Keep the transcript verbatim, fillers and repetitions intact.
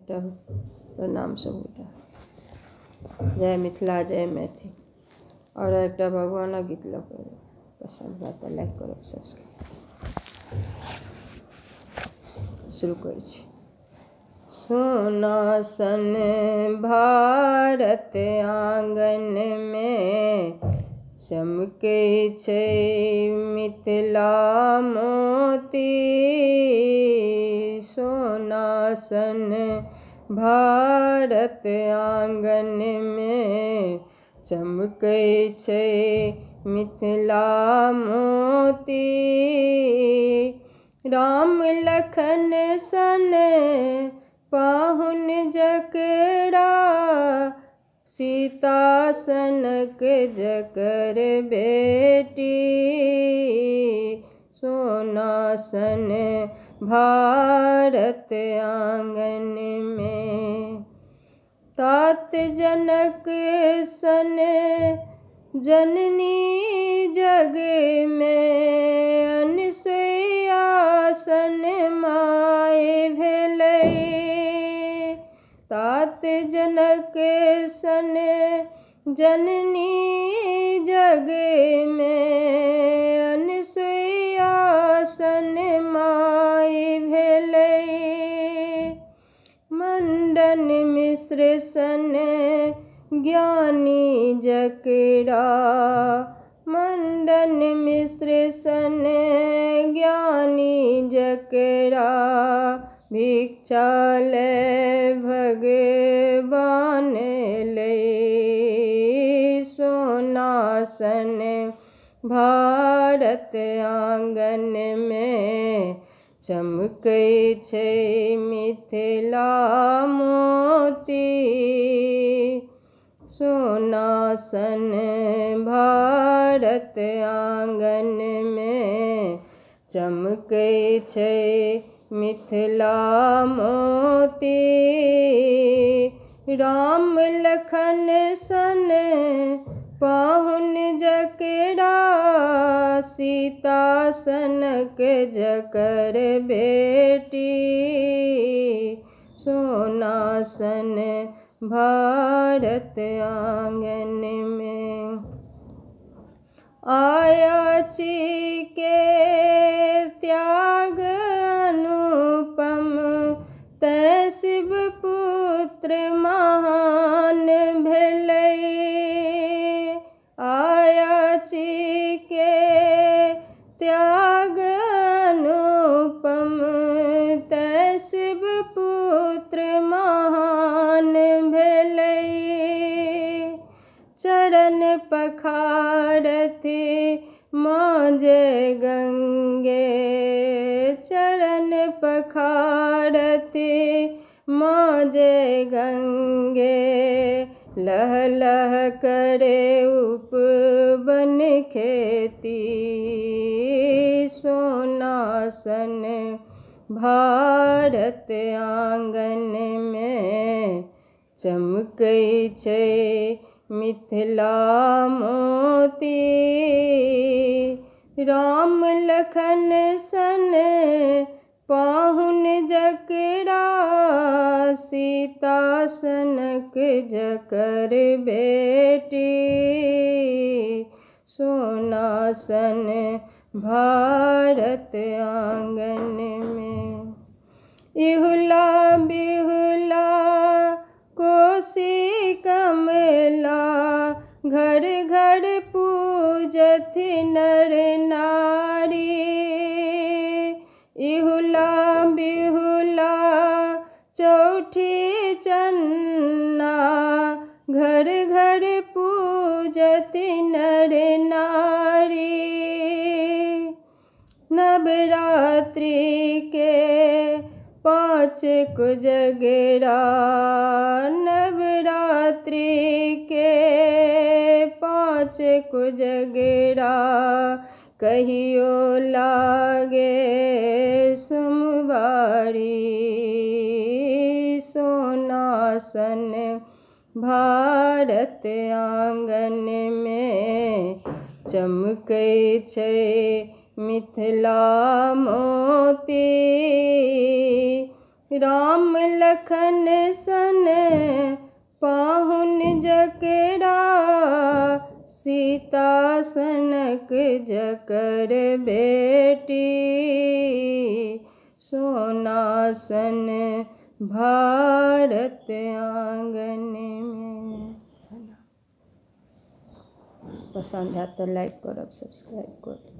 बेटा प्रणाम सब गोटा। जय मिथिला जय मैथिल। और एक भगवान गीत लग पसंद हुआ तो लाइक करो सब्सक्राइब शुरू कर। सोना सन भारत आंगन में चमके छै मिथिला मोती। सोना सन भारत आंगन में चमके छै मिथिला मोती। राम लखन सन पाहुन जकरा सीता सनक जकर बेटी। सोना सन भारत आंगन में तात जनक सन जननी जग में अनसुया सन माय भेलै। तात जनक सन जननी जग में अनसुया सन माय भेलै। मंडन मिश्र सन ज्ञानी जकरा मंडन मिश्र सन ज्ञानी जकरा भिक्षा ले भगवान ले। सोना सन भारत आंगन में चमके छै मिथिला मोती। सोना सन भारत आंगन में चमके छै मिथिला मोती। राम लखन सन पाहुन जकरा सीता सनक जकर बेटी। सोना सन भारत आंगन में आयाची के त्याग अनुपम तै शिव पुत्र महान भेलै। आयाची के त्याग अनुपम तै शिव पुत्र महान भेलै। चरण पखारथि माँ जय गंगे चरण पखारथि माँ जय गंगे। लह लह करे उपवन खेती। सोना सन भारत आंगन में चमके छै मिथिला मोती। राम लखन सन पाहुन जकरा सीता सनक जकर बेटी। सोना सन भारत आंगन में इहुला बिहुला कोसी कमला घर घर पूजथि नर नारी। इहुला बिहुला चौठी चन्ना घर घर पूजथि नर नारी। नवरात्रि के पाँच कोजगरा नवरात्रि के पाँच कोजगरा कहियो लागे सोमवारी। सोना सन भारत आंगन में चमके छै मिथिला मोती। राम लखन सन पाहुन जकेरा, सीता सनक जकर बेटी, सोना सन भारत आंगन में। पसंद है तो लाइक करो, सब्सक्राइब करो।